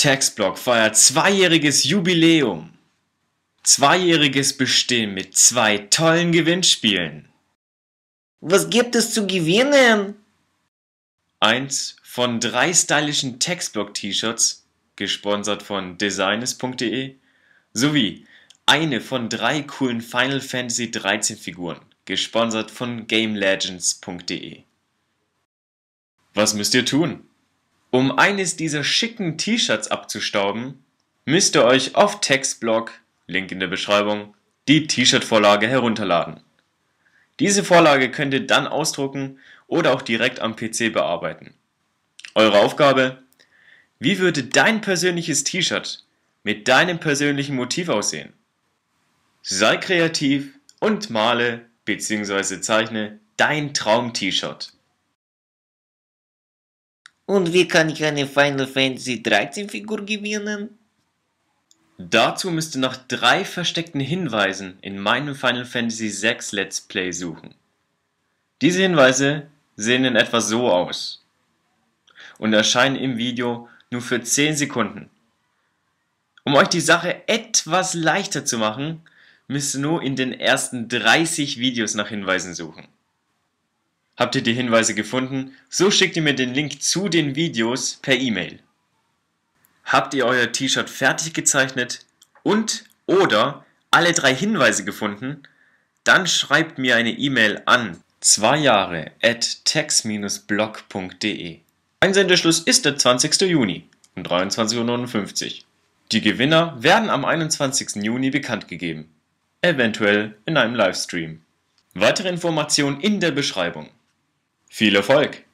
Textblock feiert zweijähriges Jubiläum. Zweijähriges Bestehen mit 2 tollen Gewinnspielen. Was gibt es zu gewinnen? Eins von 3 stylischen Textblock-T-Shirts, gesponsert von designes.de, sowie eine von 3 coolen Final Fantasy 13 Figuren, gesponsert von gamelegends.de. Was müsst ihr tun? Um eines dieser schicken T-Shirts abzustauben, müsst ihr euch auf Textblock, Link in der Beschreibung, die T-Shirt-Vorlage herunterladen. Diese Vorlage könnt ihr dann ausdrucken oder auch direkt am PC bearbeiten. Eure Aufgabe: Wie würde dein persönliches T-Shirt mit deinem persönlichen Motiv aussehen? Sei kreativ und male bzw. zeichne dein Traum-T-Shirt. Und wie kann ich eine Final Fantasy 13 Figur gewinnen? Dazu müsst ihr nach 3 versteckten Hinweisen in meinem Final Fantasy VI Let's Play suchen. Diese Hinweise sehen in etwa so aus und erscheinen im Video nur für 10 Sekunden. Um euch die Sache etwas leichter zu machen, müsst ihr nur in den ersten 30 Videos nach Hinweisen suchen. Habt ihr die Hinweise gefunden, so schickt ihr mir den Link zu den Videos per E-Mail. Habt ihr euer T-Shirt fertig gezeichnet und oder alle 3 Hinweise gefunden, dann schreibt mir eine E-Mail an 2jahre@tex-blog.de. Einsendeschluss ist der 20. Juni um 23:59 Uhr. Die Gewinner werden am 21. Juni bekannt gegeben, eventuell in einem Livestream. Weitere Informationen in der Beschreibung. Viel Erfolg!